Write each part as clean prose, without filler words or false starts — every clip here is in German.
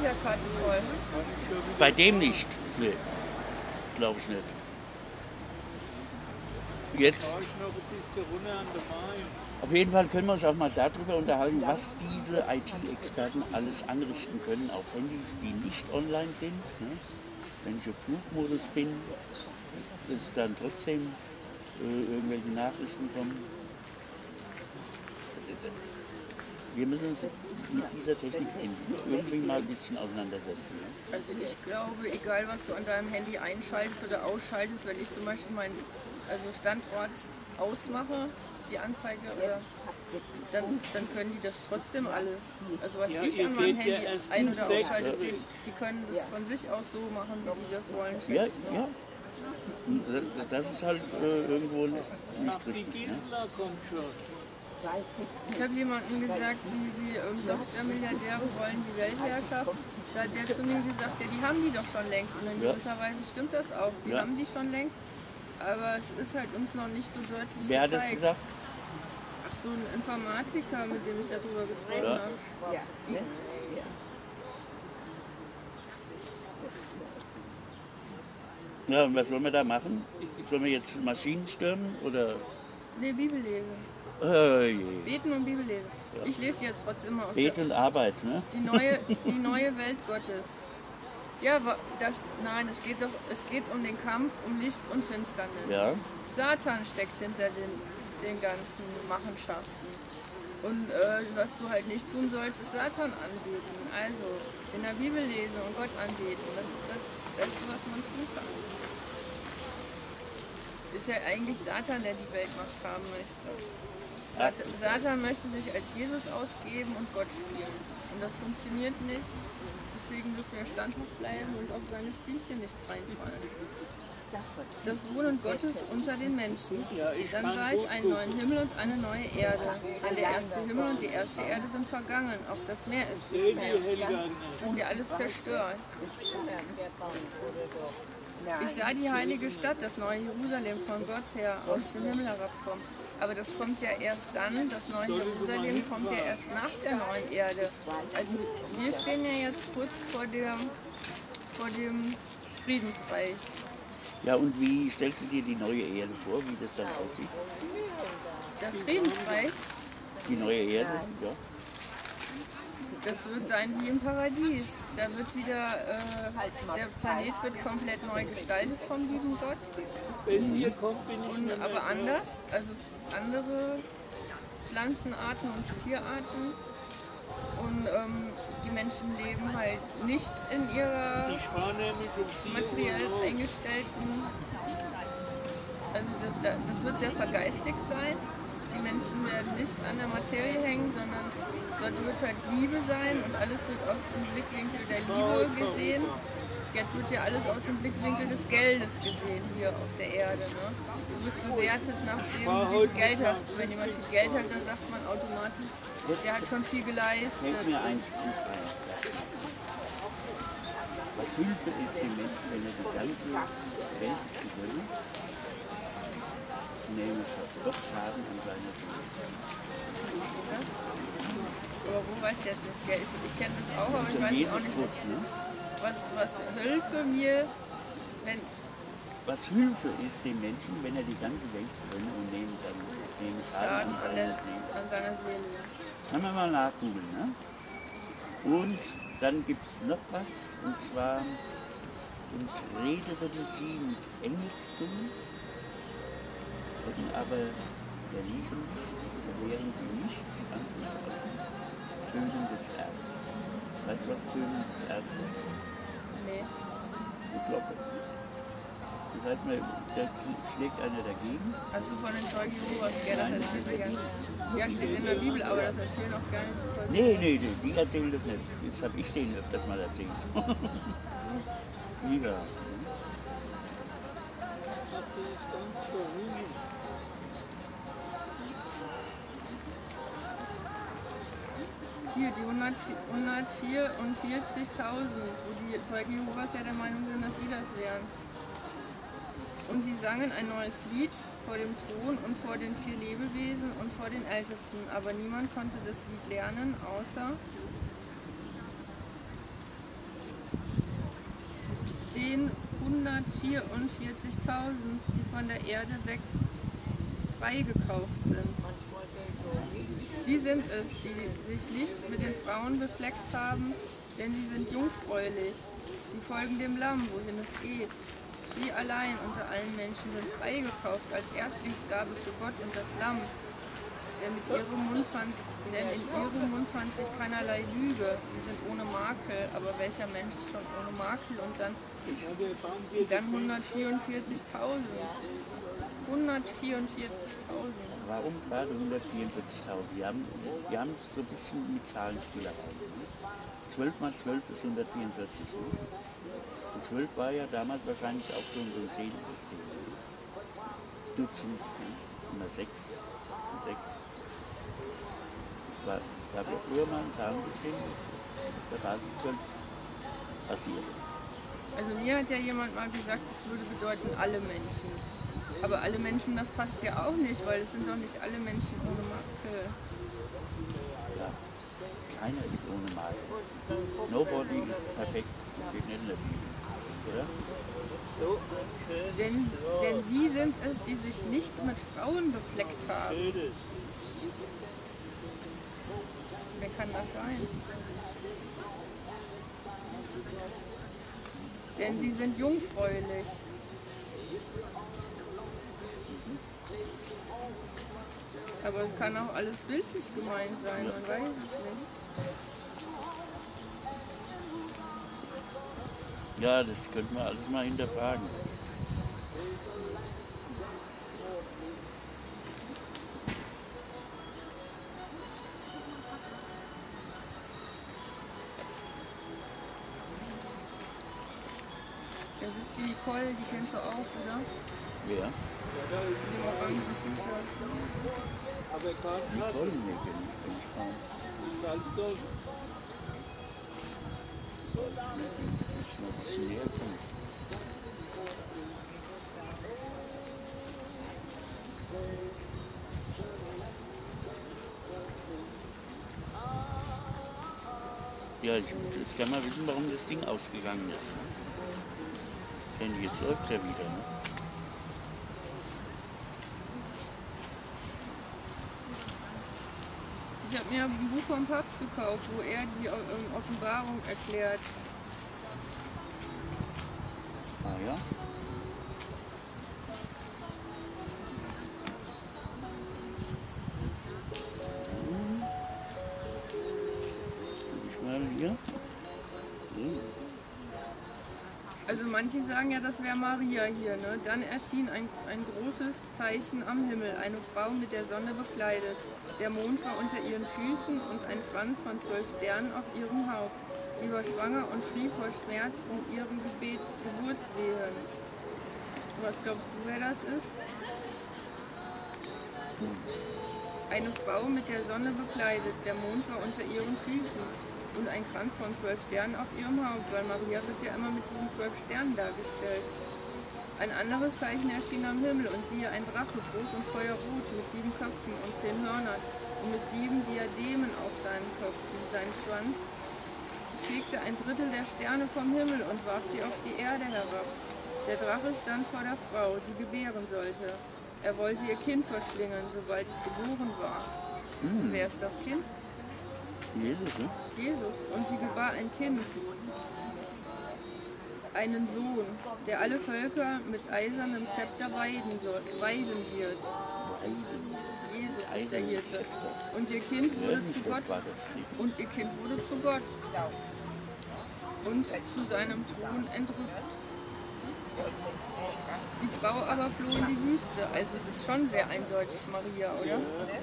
Wiederkarte voll. Bei dem nicht. Nee, glaube ich nicht. Jetzt. Auf jeden Fall können wir uns auch mal darüber unterhalten, was diese IT-Experten alles anrichten können auf Handys, die nicht online sind. Ne? Wenn ich auf Flugmodus bin, dass dann trotzdem irgendwelche Nachrichten kommen. Wir müssen uns mit dieser Technik irgendwie mal ein bisschen auseinandersetzen. Ne? Also ich glaube, egal was du an deinem Handy einschaltest oder ausschaltest, wenn ich zum Beispiel meinen Standort ausmache, die Anzeige, oder, dann können die das trotzdem alles. Also was ich an meinem Handy ein- oder ausschalte, die können das von sich aus so machen, wie die das wollen. Ja, ja. Und das ist halt irgendwo nicht richtig. Ne? Ich habe jemandem gesagt, die Software-Milliardäre wollen die Weltherrschaft. Da hat der zu mir gesagt, ja, die haben die doch schon längst. Und in gewisser Weise stimmt das auch. Die haben die schon längst. Aber es ist halt uns noch nicht so deutlich Wer hat das gezeigt. gesagt? Ach, so ein Informatiker, mit dem ich darüber gesprochen habe. Ja, und was wollen wir da machen? Sollen wir jetzt Maschinen stürmen oder? Nee, Bibel lesen. Je. Beten und Bibel lesen. Ja. Ich lese jetzt trotzdem mal aus Beten und Arbeit, ne? Die neue Welt Gottes. Ja, nein, es geht um den Kampf, um Licht und Finsternis. Ja. Satan steckt hinter den ganzen Machenschaften. Und was du halt nicht tun sollst, ist Satan anbeten. Also in der Bibel lesen und Gott anbeten. Das ist das Beste, was man tun kann. Ist ja eigentlich Satan, der die Weltmacht haben möchte. Satan möchte sich als Jesus ausgeben und Gott spielen. Und das funktioniert nicht. Deswegen müssen wir standhaft bleiben und auf seine Spielchen nicht reinfallen. Das Wohnen Gottes unter den Menschen. Dann sah ich einen neuen Himmel und eine neue Erde. Denn der erste Himmel und die erste Erde sind vergangen. Auch das Meer ist nicht mehr. Und sie alles zerstört. Ich sah die heilige Stadt, das neue Jerusalem, von Gott her aus dem Himmel herabkommen. Aber das kommt ja erst dann, das neue Jerusalem kommt ja erst nach der neuen Erde. Also wir stehen ja jetzt kurz vor dem Friedensreich. Ja, und wie stellst du dir die neue Erde vor, wie das dann aussieht? Das Friedensreich? Die neue Erde, ja. Das wird sein wie im Paradies. Da wird wieder, der Planet wird komplett neu gestaltet vom lieben Gott. Aber anders, also andere Pflanzenarten und Tierarten. Und die Menschen leben halt nicht in ihrer materiell eingestellten, also das wird sehr vergeistigt sein. Die Menschen werden nicht an der Materie hängen, sondern dort wird halt Liebe sein und alles wird aus dem Blickwinkel der Liebe gesehen. Jetzt wird ja alles aus dem Blickwinkel des Geldes gesehen hier auf der Erde. Ne? Du bist bewertet nachdem du viel Geld hast. Und wenn jemand viel Geld hat, dann sagt man automatisch, der hat schon viel geleistet. Mir ein Spruch ein. Was Hilfe ist dem Menschen, wenn er die ganze Welt gewinnt, nämlich hat doch Schaden an seiner Seele. Aber wo weiß ich jetzt nicht? Ich kenne das auch, aber ich weiß auch nicht. Was Hilfe mir, wenn... Was Hilfe ist dem Menschen, wenn er die ganze Welt gewinnt und nehmen Schaden an seiner Seele. Können wir mal nachgoogeln, ne? Und dann gibt es noch was, und zwar, und redeten sie mit Engelszungen, aber der Lieben verwehren sie nichts anderes als tönendes Erz. Weißt du, was tönendes Erz ist? Nee. Die Glocke. Das heißt, da schlägt einer dagegen. Also von den Zeugen Jehovas, gell, das erzählt mir ja. Ja, steht in der Bibel, aber das erzählen auch gar nicht die Zeugen. Nee, die erzählen das nicht. Jetzt habe ich denen öfters mal erzählt. Ja. Hier, die 144.000, wo die Zeugen Jehovas ja der Meinung sind, dass die das wären. Und sie sangen ein neues Lied vor dem Thron und vor den 4 Lebewesen und vor den Ältesten. Aber niemand konnte das Lied lernen, außer die von der Erde weg freigekauft sind. Sie sind es, die sich nicht mit den Frauen befleckt haben, denn sie sind jungfräulich. Sie folgen dem Lamm, wohin es geht. Sie allein unter allen Menschen sind freigekauft als Erstlingsgabe für Gott und das Lamm. Denn in ihrem Mund fand sich keinerlei Lüge. Sie sind ohne Makel, aber welcher Mensch ist schon ohne Makel? Und dann 144.000. 144.000. Warum gerade 144.000? Wir haben so ein bisschen mit Zahlenspielereien. 12 mal 12 ist 144. Und 12 war ja damals wahrscheinlich auch so ein Zählsystem. Dutzend, immer 6 und 6. Es gab ja früher mal ein Zahlensystem, da war es 12 passiert. Also mir hat ja jemand mal gesagt, es würde bedeuten alle Menschen. Aber alle Menschen, das passt ja auch nicht, weil es sind doch nicht alle Menschen ohne Makel. Ja, keiner ist ohne Makel. Nobody is perfekt, das steht nicht in der Bibel, oder? Denn sie sind es, die sich nicht mit Frauen befleckt haben. Wer kann das sein? Denn sie sind jungfräulich. Aber es kann auch alles bildlich gemeint sein, man weiß es nicht. Ja, das könnte man alles mal hinterfragen. Da sitzt die Nicole, die kennst du auch, oder? Wer? Die orangen T-Shirts. Nicole, nee, kenn ich kaum. Ich noch ein bisschen näher kommen. Ja, ich kann mal wissen, warum das Ding ausgegangen ist. Denn jetzt läuft es ja wieder. Ne? Ich habe mir ein Buch vom Papst gekauft, wo er die Offenbarung erklärt. Ah ja? Ich mal hier. Also manche sagen ja, das wäre Maria hier. Ne? Dann erschien ein großes Zeichen am Himmel, eine Frau mit der Sonne bekleidet. Der Mond war unter ihren Füßen und ein Kranz von 12 Sternen auf ihrem Haupt. Sie war schwanger und schrie vor Schmerz in ihren Geburtswehen. Was glaubst du, wer das ist? Eine Frau mit der Sonne bekleidet. Der Mond war unter ihren Füßen. Und ein Kranz von 12 Sternen auf ihrem Haupt, weil Maria wird ja immer mit diesen 12 Sternen dargestellt. Ein anderes Zeichen erschien am Himmel und siehe ein Drache, groß und feuerrot, mit 7 Köpfen und 10 Hörnern und mit 7 Diademen auf seinen Köpfen. Sein Schwanz fegte ein Drittel der Sterne vom Himmel und warf sie auf die Erde herab. Der Drache stand vor der Frau, die gebären sollte. Er wollte ihr Kind verschlingen, sobald es geboren war. Wer ist das Kind? Jesus, ne? Jesus. Und sie gebar ein Kind, einen Sohn, der alle Völker mit eisernem Zepter weiden wird. Jesus ist der Hirte. Und ihr Kind wurde zu Gott. Und ihr Kind wurde zu Gott. Und zu seinem Thron entrückt. Die Frau aber floh in die Wüste. Also es ist schon sehr eindeutig Maria, oder?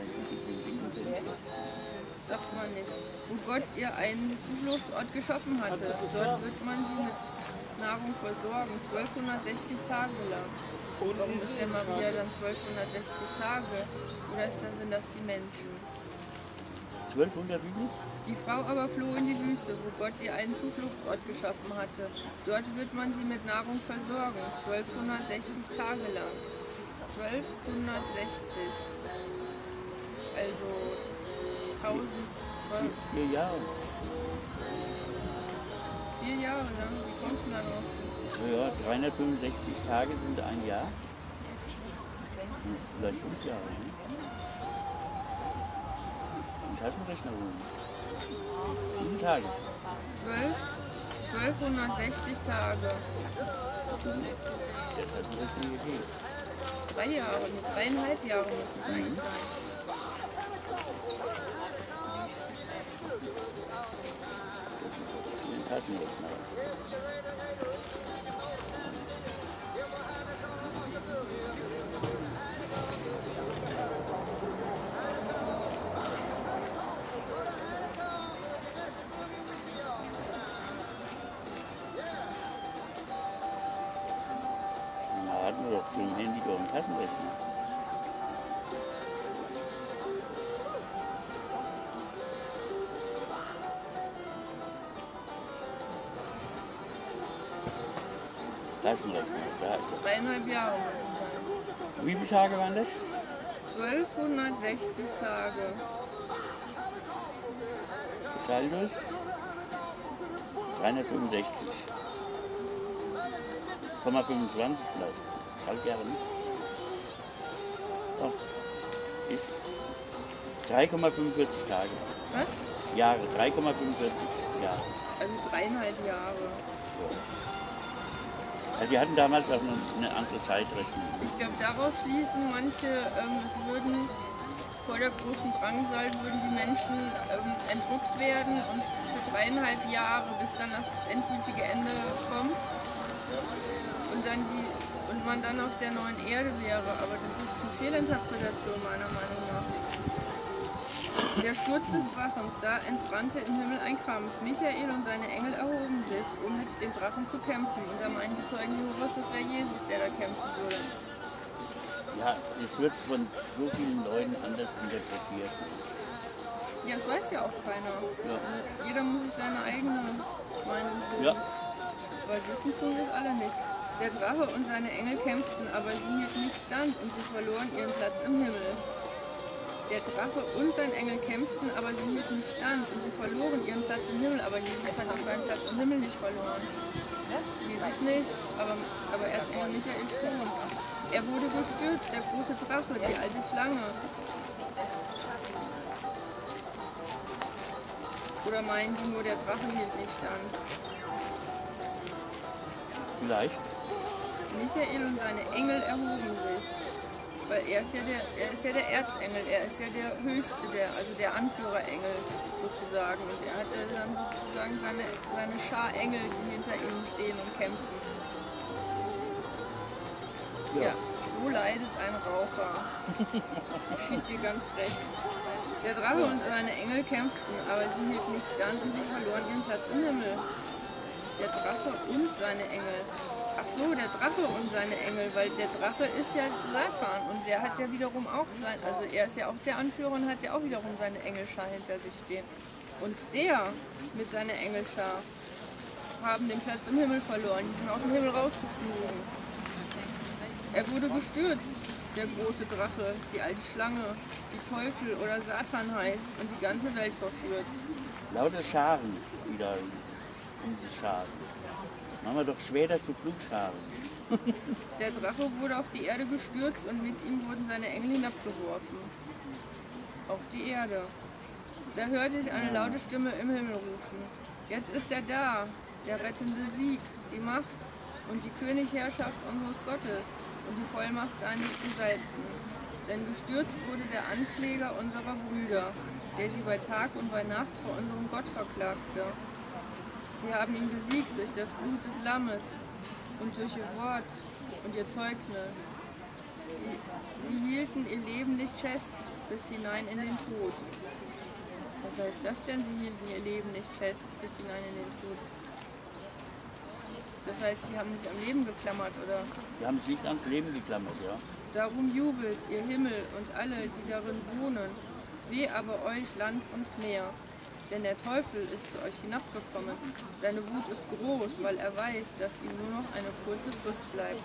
Sagt man nicht. Wo Gott ihr einen Zufluchtsort geschaffen hatte. Dort wird man sie mit Nahrung versorgen, 1260 Tage lang. Warum ist der Maria dann 1260 Tage? Oder sind das die Menschen? 1200 wie viel? Die Frau aber floh in die Wüste, wo Gott ihr einen Zufluchtsort geschaffen hatte. Dort wird man sie mit Nahrung versorgen, 1260 Tage lang. 1260. Also 1200. 4 Jahre. 4 Jahre? Jahre, ne? Wie kommst du da noch? Ja, 365 Tage sind ein Jahr. Vielleicht 5 Jahre. Ne? Ein Taschenrechner holen. 7 Tage. 1260 Tage. Der Taschenrechner gegeben. 3 Jahre, nee, 3,5 Jahre müssen es eigentlich sein. Ein Taschenrechner. Na, hatten wir doch für ein Handy doch einen Taschenrechner. Taschenrechner, da ist er. 3,5 Jahre müssen es sein. Wie viele Tage waren das? 1260 Tage. Geteilt durch 365. 0,25 vielleicht. Schaltjahre nicht. So. Ist 3,45 Tage. Was? Jahre, 3,45 Jahre. Also 3,5 Jahre. Also die hatten damals auch eine andere Zeitrechnung. Ich glaube, daraus schließen manche, es würden vor der großen Drangsal würden die Menschen entrückt werden und für 3,5 Jahre, bis dann das endgültige Ende kommt und man dann auf der neuen Erde wäre. Aber das ist eine Fehlinterpretation meiner Meinung nach. Der Sturz des Drachens, da entbrannte im Himmel ein Kampf. Michael und seine Engel erhoben sich, um mit dem Drachen zu kämpfen. Und da meinen die Zeugen Jehovas, das wäre Jesus, der da kämpfen würde. Ja, es wird von so vielen Leuten anders interpretiert. Ja, das weiß ja auch keiner. Ja. Jeder muss sich seine eigene Meinung bilden. Ja. Weil wissen tun wir es alle nicht. Der Drache und seine Engel kämpften, aber sie hielten nicht stand und sie verloren ihren Platz im Himmel. Der Drache und sein Engel kämpften, aber sie hielten nicht stand und sie verloren ihren Platz im Himmel. Aber Jesus hat auch seinen Platz im Himmel nicht verloren. Jesus nicht, aber Erzengel Michael schon. Er wurde gestürzt, der große Drache, die alte Schlange. Oder meinen die nur, der Drache hielt nicht stand? Vielleicht. Michael und seine Engel erhoben sich. Weil er ist ja der Erzengel, er ist ja der Höchste, also der Anführerengel sozusagen. Und er hatte dann sozusagen seine Schar Engel, die hinter ihm stehen und kämpfen. Ja, so leidet ein Raucher. Das geschieht dir ganz recht. Der Drache und seine Engel kämpften, aber sie hielten nicht stand und sie verloren ihren Platz im Himmel. Der Drache und seine Engel. Ach so, der Drache und seine Engel, weil der Drache ist ja Satan und der hat ja wiederum auch also er ist ja auch der Anführer und hat ja auch wiederum seine Engelschar hinter sich stehen. Und der mit seiner Engelschar haben den Platz im Himmel verloren, die sind aus dem Himmel rausgeflogen. Er wurde gestürzt, der große Drache, die alte Schlange, die Teufel oder Satan heißt und die ganze Welt verführt. Lauter Scharen, die da um sich scharen. Machen wir doch schwer zu Flugscharen. Der Drache wurde auf die Erde gestürzt und mit ihm wurden seine Engel hinabgeworfen. Auf die Erde. Da hörte ich eine laute Stimme im Himmel rufen. Jetzt ist er da, der rettende Sieg, die Macht und die Königherrschaft unseres Gottes und die Vollmacht seines Gesalbten. Denn gestürzt wurde der Ankläger unserer Brüder, der sie bei Tag und bei Nacht vor unserem Gott verklagte. Sie haben ihn besiegt durch das Blut des Lammes und durch ihr Wort und ihr Zeugnis. Sie hielten ihr Leben nicht fest bis hinein in den Tod. Was heißt das denn? Sie hielten ihr Leben nicht fest bis hinein in den Tod. Das heißt, sie haben nicht am Leben geklammert, oder? Wir haben es nicht ans Leben geklammert, ja. Darum jubelt ihr Himmel und alle, die darin wohnen. Weh aber euch Land und Meer. Denn der Teufel ist zu euch hinabgekommen. Seine Wut ist groß, weil er weiß, dass ihm nur noch eine kurze Frist bleibt.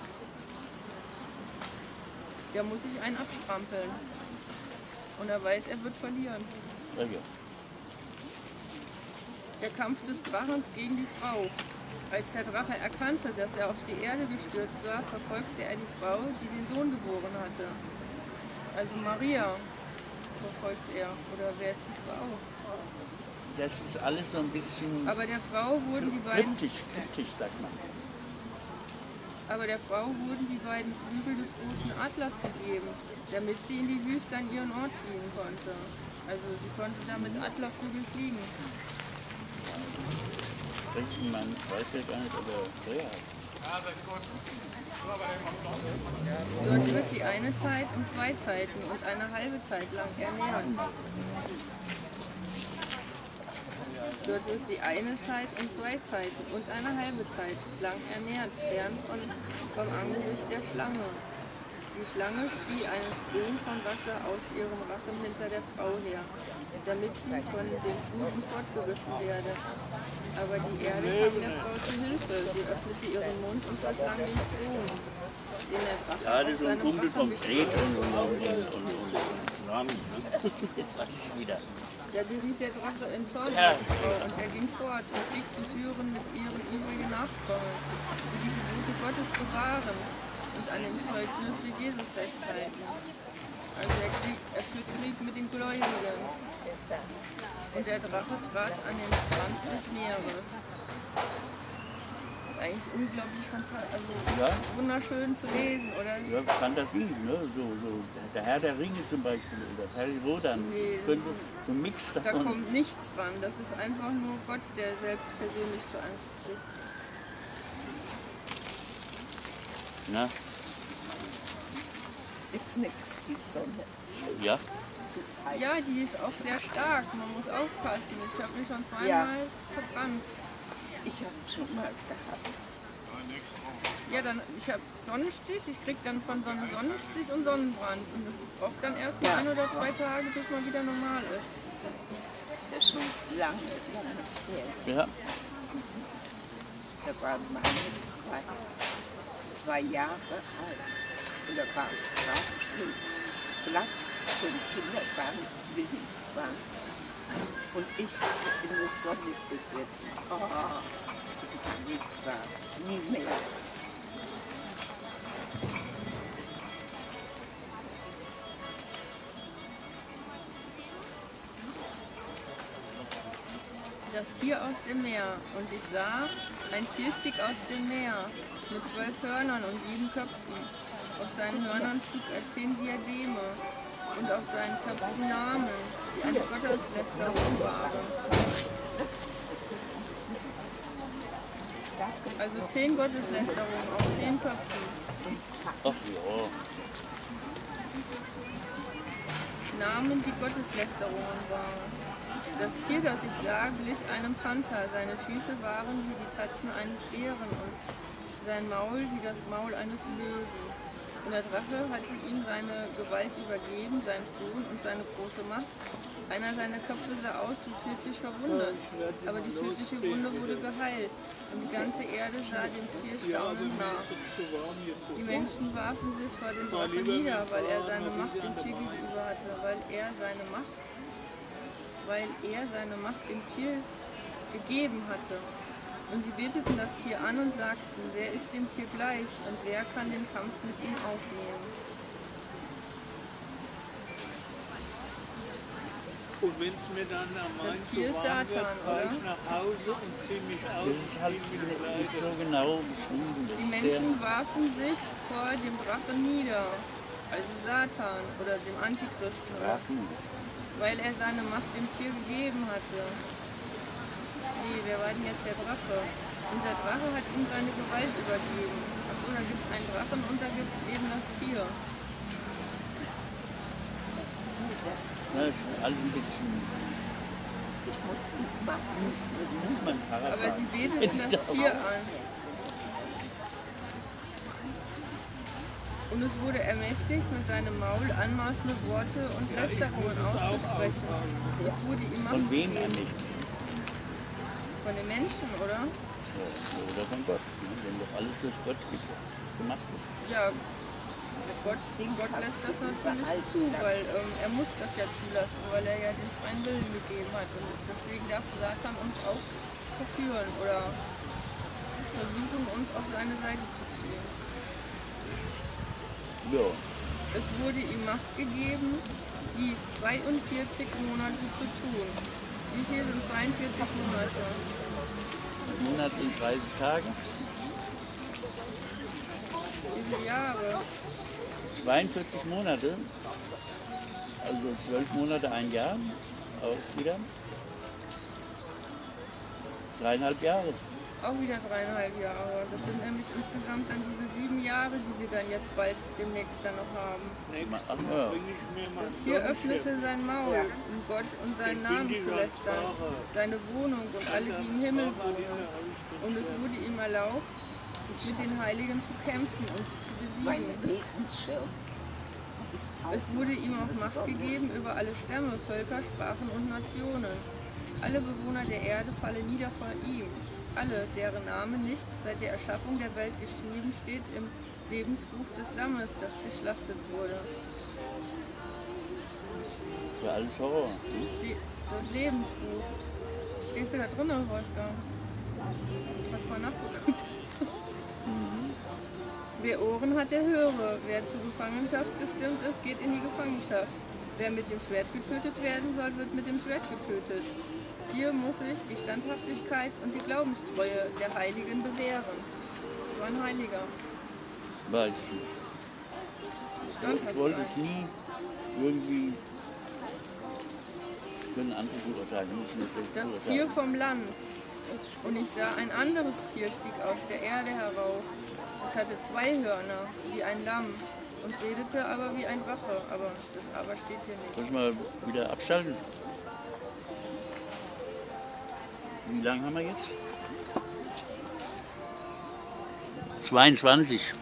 Der muss sich einen abstrampeln. Und er weiß, er wird verlieren. Ja, ja. Der Kampf des Drachens gegen die Frau. Als der Drache erkannte, dass er auf die Erde gestürzt war, verfolgte er die Frau, die den Sohn geboren hatte. Also Maria verfolgt er. Oder wer ist die Frau? Das ist alles so ein bisschen... Aber der Frau wurden die beiden... Kryptisch, sagt man. Aber der Frau wurden die beiden Flügel des großen Adlers gegeben, damit sie in die Wüste an ihren Ort fliegen konnte. Also sie konnte da mit Adlerflügel fliegen. Man weiß ja gar nicht, ob er Feuer hat. Dort wird sie eine Zeit und 2 Zeiten und eine halbe Zeit lang ernähren. Dort wird sie eine Zeit und 2 Zeiten und eine halbe Zeit lang ernährt, fern vom Angesicht der Schlange. Die Schlange spie einen Strom von Wasser aus ihrem Rachen hinter der Frau her, damit sie von den Fluten fortgerissen werde. Aber die Erde kam der Frau zu Hilfe. Sie öffnete ihren Mund und verschlang den Strom, den der Drache Ja, das ist so ein Kumpel vom Fred und Rami. Jetzt weiß ich es wieder. Da geriet der Drache in Zorn auf die Frau und er ging fort, um Krieg zu führen mit ihren übrigen Nachkommen, die die Gebote Gottes bewahren und an dem Zeugnis wie Jesus festhalten. Also er führt Krieg mit den Gläubigen. Und der Drache trat an den Strand des Meeres. Das ist eigentlich unglaublich fantastisch, also ja, wunderschön zu lesen, oder? Ja, Fantasie, ne? So, der Herr der Ringe zum Beispiel, oder Harry Potter, Nee, könnte so ein Mix da davon. kommt nichts dran, das ist einfach nur Gott, der selbst persönlich zu einem spricht. Na? Ist nichts, die Sonne. Ja? Zu heiß. Ja, die ist auch sehr stark, man muss aufpassen. Ich habe mich schon zweimal verbrannt. Ich habe schon mal gehabt. Ja, dann, ich habe Sonnenstich, ich krieg dann von Sonne Sonnenstich und Sonnenbrand. Und das braucht dann erst mal 1 oder 2 Tage, bis man wieder normal ist. Das ist schon lange her. Ja. Da waren meine 2 Jahre alt. Und da war gerade schon Platz für die Kinder, waren Zwillingszwang. Und ich in der Sonne gesessen. Oh, nie mehr. Das Tier aus dem Meer. Und ich sah, ein Tier stieg aus dem Meer mit 12 Hörnern und 7 Köpfen. Auf seinen Hörnern trug er 10 Diademe und auf seinen Köpfen Namen, die eine Gotteslästerung waren. Also 10 Gotteslästerungen auf 10 Köpfen. Ach ja. Namen, die Gotteslästerungen waren. Das Tier, das ich sah, glich einem Panther. Seine Füße waren wie die Tatzen eines Bären und sein Maul wie das Maul eines Löwen. Und der Drache hatte ihm seine Gewalt übergeben, seinen Thron und seine große Macht. Einer seiner Köpfe sah aus wie tödlich verwundet, aber die tödliche Wunde wurde geheilt und die ganze Erde sah dem Tier staunend nach. Die Menschen warfen sich vor dem Drachen nieder, weil er seine Macht dem Tier gegenüber hatte, weil er seine Macht dem Tier gegeben hatte. Und sie beteten das Tier an und sagten, wer ist dem Tier gleich und wer kann den Kampf mit ihm aufnehmen? Und wenn es mir dann am Das Main Tier zu ist warm wird, Satan, fahre ich oder? nach Hause und ziehe mich aus Das ist halt und ziehe mich nicht weiter. so genau beschrieben. Das Die ist Menschen warfen sich vor dem Drachen nieder, also Satan oder dem Antichristen, Drachen. weil er seine Macht dem Tier gegeben hatte. Nee, wer war denn jetzt der Drache? Und der Drache hat ihm seine Gewalt übergeben. Achso, da gibt es einen Drachen und da gibt es eben das Tier. Das ist alles ein bisschen... Ich muss nicht machen. Aber sie beteten das Tier an. Und es wurde ermächtigt, mit seinem Maul anmaßende Worte und Lästerungen auszusprechen. Es wurde ihm Macht Von wem gegeben. ermächtigt? Von den Menschen, oder? Ja, oder von Gott. Ne? Wenn doch alles durch Gott gemacht ist. Ja, Gott lässt das natürlich zu, weil er muss das ja zulassen, weil er ja den freien Willen gegeben hat. Und deswegen darf Satan uns auch verführen oder uns auf seine Seite zu ziehen. Ja. Es wurde ihm Macht gegeben, dies 42 Monate zu tun. Wie viel sind 42 Monate? Ein Monat sind 30 Tage. Wie viele Jahre? 42 Monate, also 12 Monate, ein Jahr, auch wieder 3,5 Jahre. Auch wieder 3,5 Jahre. Das sind nämlich insgesamt dann diese 7 Jahre, die wir dann jetzt bald demnächst dann noch haben. Das Tier öffnete sein Maul, um Gott und seinen Namen zu lästern, seine Wohnung und alle, die im Himmel wohnen. Und es wurde ihm erlaubt, mit den Heiligen zu kämpfen und sie zu besiegen. Es wurde ihm auch Macht gegeben über alle Stämme, Völker, Sprachen und Nationen. Alle Bewohner der Erde fallen nieder vor ihm. Alle, deren Name nicht seit der Erschaffung der Welt geschrieben steht im Lebensbuch des Lammes, das geschlachtet wurde. Ja, alles Horror. Das Lebensbuch. Stehst du da drin, Wolfgang? Hast du mal nachgeguckt? Wer Ohren hat, der höre. Wer zur Gefangenschaft bestimmt ist, geht in die Gefangenschaft. Wer mit dem Schwert getötet werden soll, wird mit dem Schwert getötet. Hier muss sich die Standhaftigkeit und die Glaubenstreue der Heiligen bewähren. Bist du ein Heiliger? Weiß ich nicht. Standhaft Ich wollte sein. es nie irgendwie, das können andere beurteilen, nicht nur schlecht Das beurteilen. Tier vom Land. Und ich sah ein anderes Tier stieg aus der Erde herauf. Es hatte 2 Hörner, wie ein Lamm, und redete aber wie ein Drache. Aber das Aber steht hier nicht. Soll ich mal wieder abschalten? Wie lange haben wir jetzt? 22.